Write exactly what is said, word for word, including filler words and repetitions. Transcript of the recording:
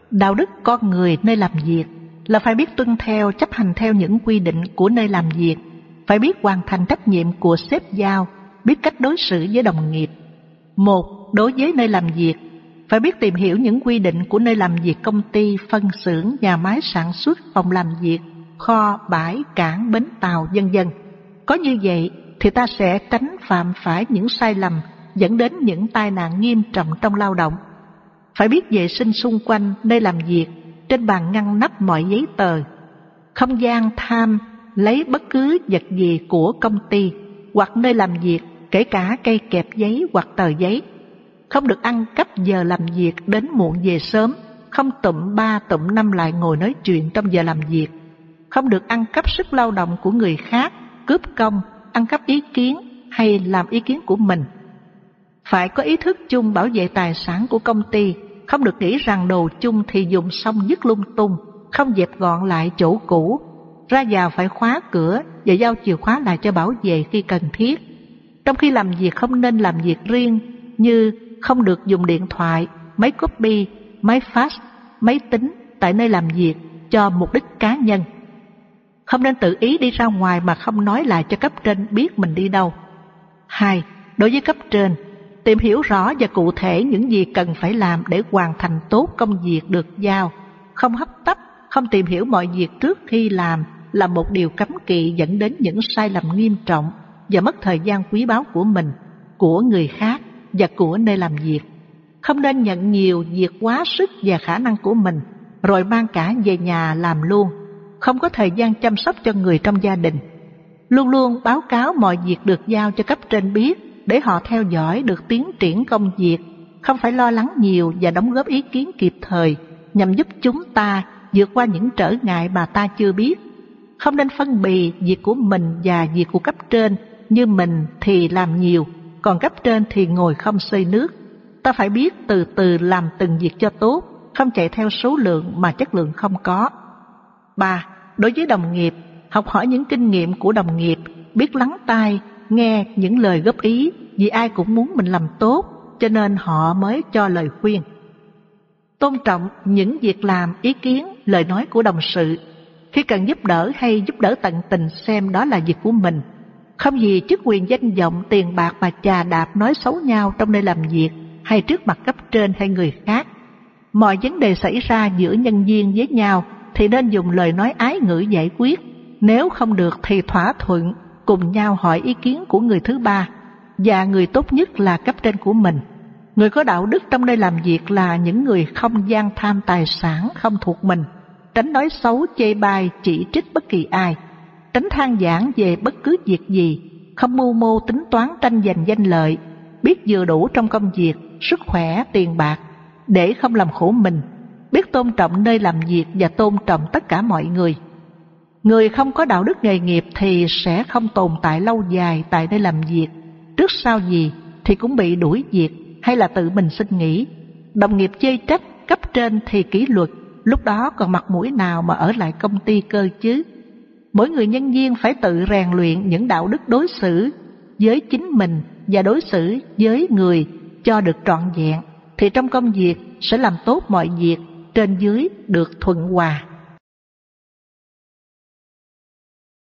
Đạo đức con người nơi làm việc là phải biết tuân theo, chấp hành theo những quy định của nơi làm việc, phải biết hoàn thành trách nhiệm của sếp giao, biết cách đối xử với đồng nghiệp. Một, đối với nơi làm việc, phải biết tìm hiểu những quy định của nơi làm việc công ty, phân xưởng, nhà máy sản xuất, phòng làm việc, kho, bãi, cảng, bến tàu, vân vân. Có như vậy thì ta sẽ tránh phạm phải những sai lầm dẫn đến những tai nạn nghiêm trọng trong lao động. Phải biết vệ sinh xung quanh nơi làm việc, trên bàn ngăn nắp mọi giấy tờ. Không gian tham lấy bất cứ vật gì của công ty hoặc nơi làm việc, kể cả cây kẹp giấy hoặc tờ giấy. Không được ăn cắp giờ làm việc đến muộn về sớm, không tụm ba tụm năm lại ngồi nói chuyện trong giờ làm việc. Không được ăn cắp sức lao động của người khác, cướp công, ăn cắp ý kiến hay làm ý kiến của mình. Phải có ý thức chung bảo vệ tài sản của công ty, không được nghĩ rằng đồ chung thì dùng xong dứt lung tung, không dẹp gọn lại chỗ cũ. Ra vào phải khóa cửa và giao chìa khóa lại cho bảo vệ khi cần thiết. Trong khi làm việc không nên làm việc riêng, như không được dùng điện thoại, máy copy, máy fax, máy tính tại nơi làm việc cho mục đích cá nhân. Không nên tự ý đi ra ngoài mà không nói lại cho cấp trên biết mình đi đâu. Hai, đối với cấp trên, tìm hiểu rõ và cụ thể những gì cần phải làm để hoàn thành tốt công việc được giao. Không hấp tấp, không tìm hiểu mọi việc trước khi làm là một điều cấm kỵ dẫn đến những sai lầm nghiêm trọng và mất thời gian quý báu của mình, của người khác và của nơi làm việc. Không nên nhận nhiều việc quá sức và khả năng của mình, rồi mang cả về nhà làm luôn, không có thời gian chăm sóc cho người trong gia đình. Luôn luôn báo cáo mọi việc được giao cho cấp trên biết để họ theo dõi được tiến triển công việc, không phải lo lắng nhiều và đóng góp ý kiến kịp thời nhằm giúp chúng ta vượt qua những trở ngại mà ta chưa biết. Không nên phân bì việc của mình và việc của cấp trên, như mình thì làm nhiều, còn cấp trên thì ngồi không xơi nước. Ta phải biết từ từ làm từng việc cho tốt, không chạy theo số lượng mà chất lượng không có. Ba, đối với đồng nghiệp, học hỏi những kinh nghiệm của đồng nghiệp, biết lắng tai, nghe những lời góp ý, vì ai cũng muốn mình làm tốt, cho nên họ mới cho lời khuyên. Tôn trọng những việc làm, ý kiến, lời nói của đồng sự. Khi cần giúp đỡ hay giúp đỡ tận tình xem đó là việc của mình. Không vì chức quyền danh vọng, tiền bạc mà chà đạp nói xấu nhau trong nơi làm việc hay trước mặt cấp trên hay người khác. Mọi vấn đề xảy ra giữa nhân viên với nhau thì nên dùng lời nói ái ngữ giải quyết. Nếu không được thì thỏa thuận, cùng nhau hỏi ý kiến của người thứ ba, và người tốt nhất là cấp trên của mình. Người có đạo đức trong nơi làm việc là những người không gian tham tài sản không thuộc mình, tránh nói xấu, chê bai, chỉ trích bất kỳ ai, tránh than vãn về bất cứ việc gì, không mưu mô tính toán tranh giành danh lợi, biết vừa đủ trong công việc, sức khỏe, tiền bạc, để không làm khổ mình, biết tôn trọng nơi làm việc và tôn trọng tất cả mọi người. Người không có đạo đức nghề nghiệp thì sẽ không tồn tại lâu dài tại nơi làm việc, trước sau gì thì cũng bị đuổi việc hay là tự mình xin nghỉ. Đồng nghiệp chê trách, cấp trên thì kỷ luật, lúc đó còn mặt mũi nào mà ở lại công ty cơ chứ? Mỗi người nhân viên phải tự rèn luyện những đạo đức đối xử với chính mình và đối xử với người cho được trọn vẹn, thì trong công việc sẽ làm tốt mọi việc, trên dưới được thuận hòa.